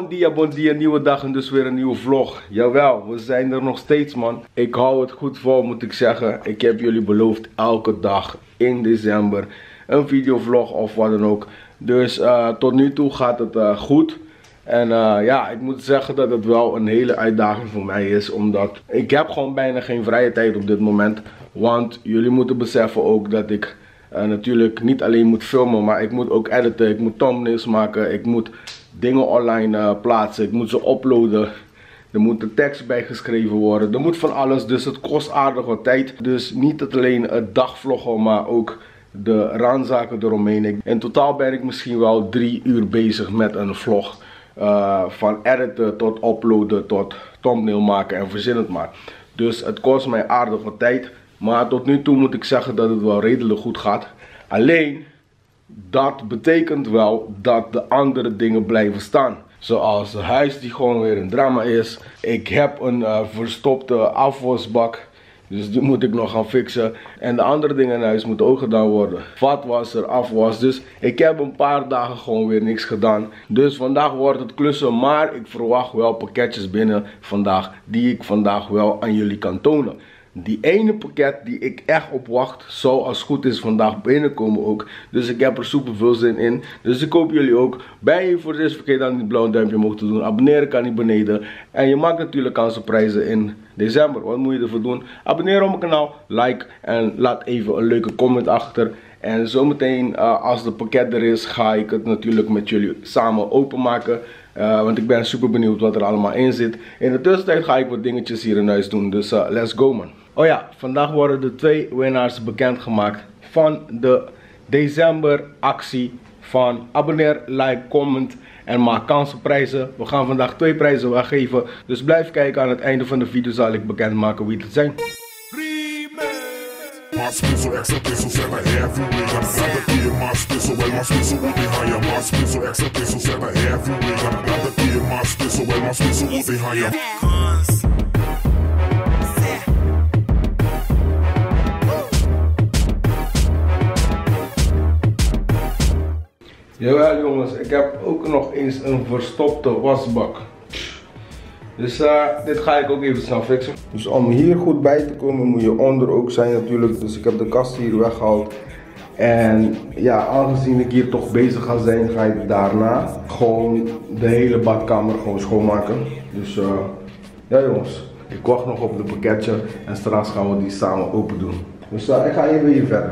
bon dia, nieuwe dag en dus weer een nieuwe vlog. Jawel, we zijn er nog steeds, man. Ik hou het goed vol, moet ik zeggen. Ik heb jullie beloofd elke dag in december een videovlog of wat dan ook. Dus tot nu toe gaat het goed. En ja, ik moet zeggen dat het wel een hele uitdaging voor mij is. Omdat ik heb gewoon bijna geen vrije tijd op dit moment. Want jullie moeten beseffen ook dat ik natuurlijk niet alleen moet filmen, maar ik moet ook editen. Ik moet thumbnails maken. Ik moet dingen online plaatsen. Ik moet ze uploaden. Er moet de tekst bij geschreven worden. Er moet van alles. Dus het kost aardig wat tijd. Dus niet alleen het dagvloggen, maar ook de randzaken eromheen. In totaal ben ik misschien wel 3 uur bezig met een vlog. Van editen tot uploaden tot thumbnail maken en verzin het maar. Dus het kost mij aardig wat tijd. Maar tot nu toe moet ik zeggen dat het wel redelijk goed gaat. Alleen, dat betekent wel dat de andere dingen blijven staan. Zoals het huis die gewoon weer een drama is. Ik heb een verstopte afwasbak. Dus die moet ik nog gaan fixen. En de andere dingen in huis moeten ook gedaan worden. Vatwasser, afwas. Dus ik heb een paar dagen gewoon weer niks gedaan. Dus vandaag wordt het klussen. Maar ik verwacht wel pakketjes binnen vandaag. Die ik vandaag wel aan jullie kan tonen. Die ene pakket die ik echt op wacht, zou als het goed is vandaag binnenkomen ook. Dus ik heb er super veel zin in. Dus ik hoop jullie ook. Ben je voor het eerst, vergeet dan die blauwe duimpje omhoog te doen. Abonneren kan niet beneden. En je maakt natuurlijk kans op prijzen in december. Wat moet je ervoor doen? Abonneer op mijn kanaal, like en laat even een leuke comment achter. En zometeen als het pakket er is, ga ik het natuurlijk met jullie samen openmaken. Want ik ben super benieuwd wat er allemaal in zit. In de tussentijd ga ik wat dingetjes hier in huis doen. Dus let's go, man. Oh ja, vandaag worden de 2 winnaars bekendgemaakt van de december actie van abonneer, like, comment en maak kans op prijzen. We gaan vandaag 2 prijzen weggeven. Dus blijf kijken, aan het einde van de video zal ik bekendmaken wie het zijn. Mais peso, extra peso, ela é violenta. Nada que mais peso, é mais peso, ontem raia. Mais peso, extra peso, ela é violenta. Nada que mais peso, é mais peso, ontem raia. Jawel jongens, ik heb ook nog eens een verstopte wasbak. Dus dit ga ik ook even snel fixen. Dus om hier goed bij te komen moet je onder ook zijn natuurlijk. Dus ik heb de kast hier weggehaald. En ja, aangezien ik hier toch bezig ga zijn, ga ik daarna gewoon de hele badkamer gewoon schoonmaken. Dus ja jongens, ik wacht nog op het pakketje en straks gaan we die samen open doen. Dus ik ga even hier verder.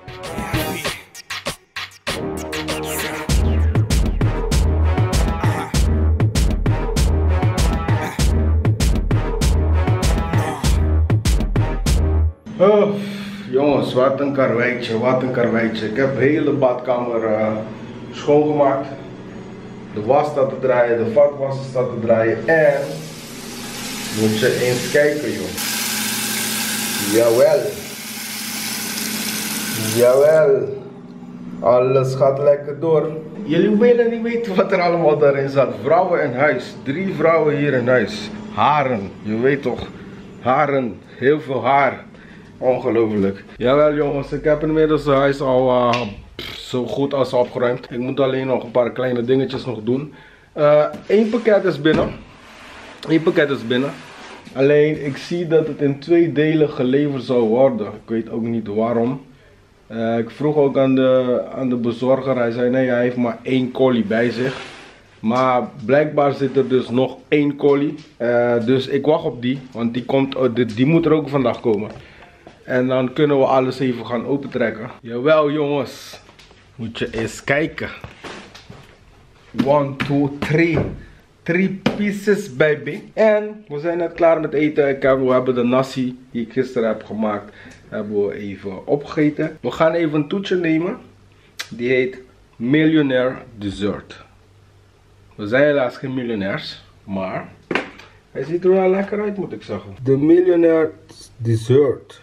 Oh, jongens, wat een karweitje, wat een karweitje. Ik heb de hele badkamer schoongemaakt. De was staat te draaien, de vatwasser staat te draaien en moet je eens kijken, joh. Jawel. Jawel. Alles gaat lekker door. Jullie willen niet weten wat er allemaal daarin zat. Vrouwen in huis. 3 vrouwen hier in huis. Haren, je weet toch. Haren, heel veel haar. Ongelooflijk. Jawel jongens, ik heb inmiddels het huis al zo goed als opgeruimd. Ik moet alleen nog een paar kleine dingetjes nog doen. 1 pakket is binnen. 1 pakket is binnen. Alleen ik zie dat het in 2 delen geleverd zou worden. Ik weet ook niet waarom. Ik vroeg ook aan de bezorger. Hij zei nee, hij heeft maar 1 collie bij zich. Maar blijkbaar zit er dus nog 1 collie. Dus ik wacht op die. Want die moet er ook vandaag komen. En dan kunnen we alles even gaan opentrekken. Jawel jongens. Moet je eens kijken. 1, 2, 3. 3 pieces baby. En we zijn net klaar met eten. We hebben de nasi die ik gisteren heb gemaakt. Hebben we even opgegeten. We gaan even een toetje nemen. Die heet Millionaire Dessert. We zijn helaas geen miljonairs. Maar hij ziet er wel lekker uit, moet ik zeggen. De Millionaire Dessert.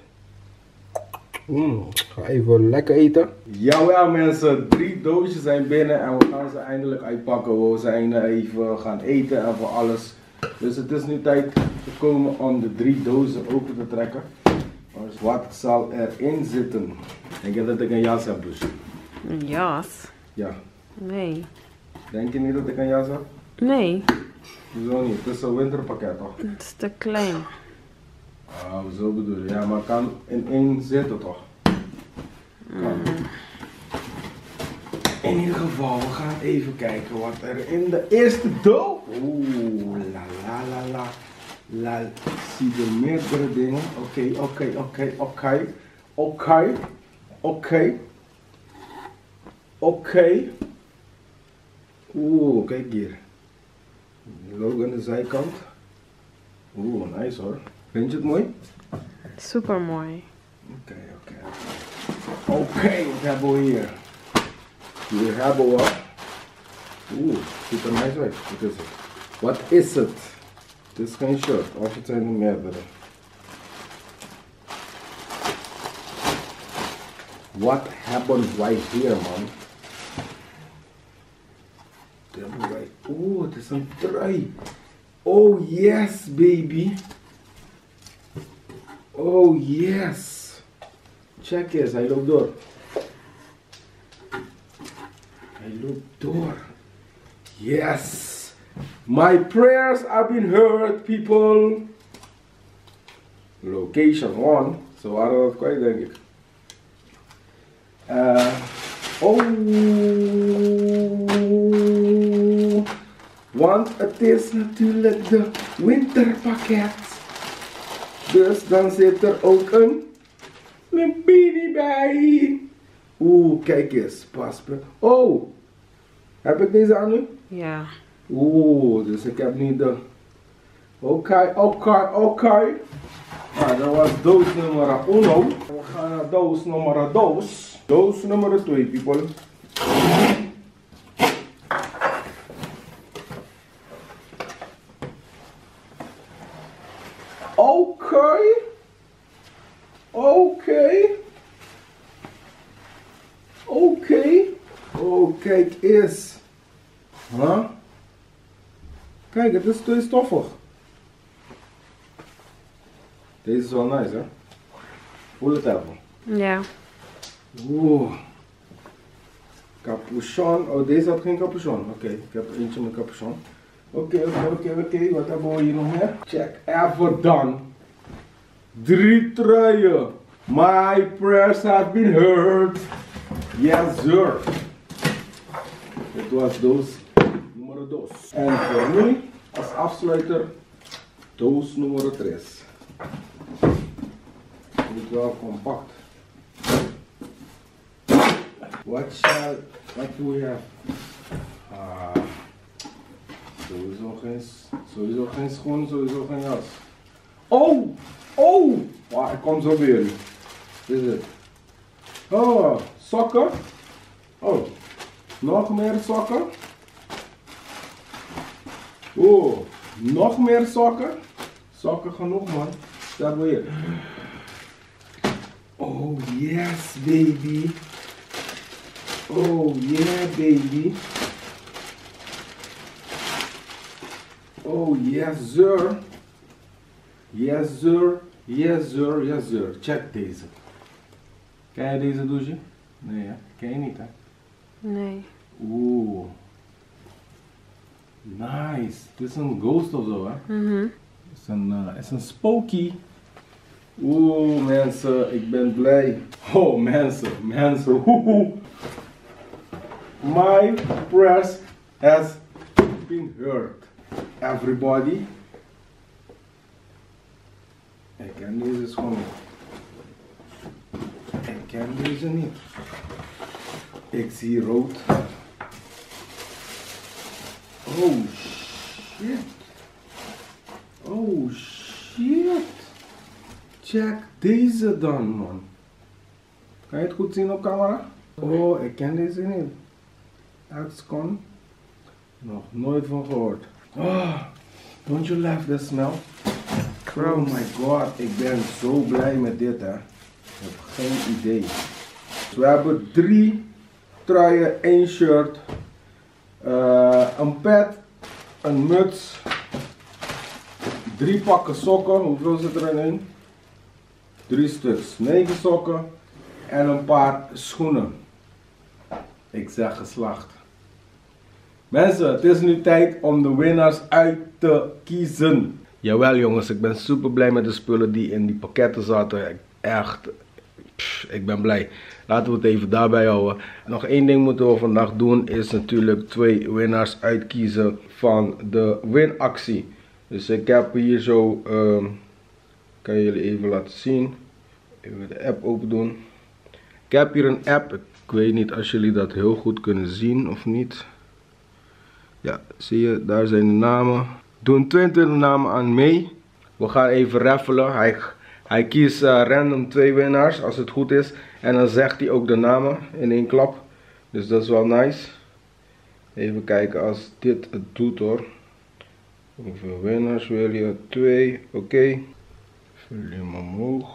Ga even lekker eten. Jawel mensen, 3 doosjes zijn binnen en we gaan ze eindelijk uitpakken. We zijn even gaan eten en voor alles. Dus het is nu tijd gekomen om de 3 dozen open te trekken. Dus wat zal erin zitten? Denk je dat ik een jas heb dus? Een jas? Ja. Nee. Denk je niet dat ik een jas heb? Nee. Hoezo niet? Het is een winterpakket toch? Het is te klein. Ah, zo bedoel je. Ja, maar het kan in één zitten toch? Kan. In ieder geval, we gaan even kijken wat er in de eerste doos. Oeh, la la la la. La, ik zie er meerdere dingen. Oké. Oeh, kijk hier. Logo aan de zijkant. Oeh, nice hoor. Vind je het mooi? Super mooi. Oké, wat hebben we hier? Hier hebben we... Oeh, ziet er nice uit. Wat is het? Wat is het? Het is geen shirt, of het zijn er meerdere. Wat hebben wij hier, man? Oeh, het is een trui. Oh yes, baby. Oh yes. Check eens, hij loopt door. Hij loopt door. Yes. My prayers have been heard, people. Location 1. Zo waren we dat kwijt, denk ik. Want het is natuurlijk de winterpakket. Dus dan zit er ook een beanie bij. Oeh, kijk eens. Paspoort. Oh, heb ik deze aan nu? Ja. Oeh, dus ik heb niet de... Oké. Nou, dat was doos nummer 1. We gaan naar doos nummer 2. Doos nummer 2, people. Oké. Oh, kijk eens. Huh? Kijk, het is tweestoffig. Deze is wel nice, hè? Voel het even. Ja. Oeh. Capuchon. Oh, deze had geen capuchon. Oké, ik heb eentje met capuchon. Oké. Wat hebben we hier nog meer? Check even dan. 3 truien. My prayers have been heard. Yes, sir. Dit was doos nummer 2. En voor nu, als afsluiter, doos nummer 3. Dit is wel compact. What do we have? Sowieso geen schoen, sowieso geen jas. Oh! Wow, ik kom zo bij jullie. Dit is het. Oh, sokken. Oh, nog meer sokken. Oh, nog meer sokken. Sokken genoeg, man. Dat hebben we hier. Oh yes, baby. Oh yeah, baby. Oh yes, sir. Yes, sir. Yes, sir. Yes, sir. Check deze. Ken je deze douche? Nee, hè? Ken je niet, hè? Nee. Oeh. Nice. Het is een ghost of zo, hè? Het is een spooky. Oeh, mensen, ik ben blij. Oh, mensen. Woehoe. My prayers has been heard. Everybody. Ik ken deze schoon niet. Ik ken deze niet. Ik zie rood. Oh shit. Oh shit. Check deze dan, man. Kan je het goed zien op camera? Oh, ik ken deze niet. Axcon. Nog nooit van gehoord. Oh, don't you love the smell? Oh my god, ik ben zo blij met dit, hè. Ik heb geen idee. Dus we hebben 3 truien, 1 shirt, een pet, een muts, 3 pakken sokken. Hoeveel zit er in één? 3 stuks, 9 sokken en een paar schoenen. Ik zeg geslacht. Mensen, het is nu tijd om de winnaars uit te kiezen. Jawel jongens, ik ben super blij met de spullen die in die pakketten zaten. Echt, ik ben blij. Laten we het even daarbij houden. Nog één ding moeten we vandaag doen, is natuurlijk 2 winnaars uitkiezen van de winactie. Dus ik heb hier zo, kan je jullie even laten zien. Even de app open doen. Ik heb hier een app, ik weet niet als jullie dat heel goed kunnen zien of niet. Ja, zie je, daar zijn de namen. Doen 22 namen aan mee. We gaan even raffelen. Hij kiest random 2 winnaars als het goed is. En dan zegt hij ook de namen in één klap. Dus dat is wel nice. Even kijken als dit het doet hoor. Hoeveel winnaars wil je? 2, oké. Vul hem omhoog.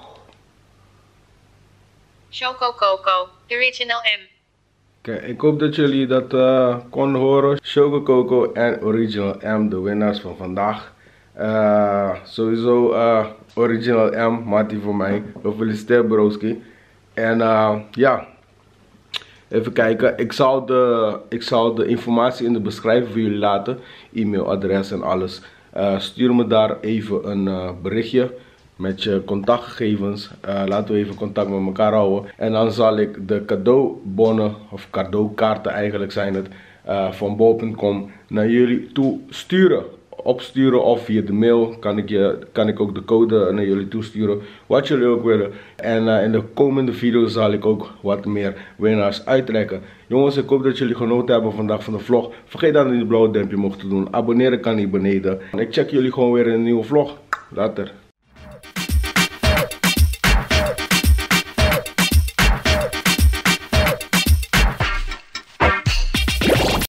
Choco Coco, Original M. Oké, ik hoop dat jullie dat konden horen. Choco Coco en Original M, de winnaars van vandaag. Sowieso Original M, Mattie voor mij. Gefeliciteerd broski. En ja, even kijken. Ik zal de informatie in de beschrijving voor jullie laten. E-mailadres en alles. Stuur me daar even een berichtje met je contactgegevens. Laten we even contact met elkaar houden. En dan zal ik de cadeaubonnen, of cadeaukaarten eigenlijk zijn het, van bol.com naar jullie toe sturen. Opsturen of via de mail kan ik ook de code naar jullie toesturen. Wat jullie ook willen. En in de komende video zal ik ook wat meer winnaars uittrekken. Jongens, ik hoop dat jullie genoten hebben vandaag van de vlog. Vergeet dan niet het blauwe duimpje omhoog te doen. Abonneren kan hier beneden. Ik check jullie gewoon weer in een nieuwe vlog. Later.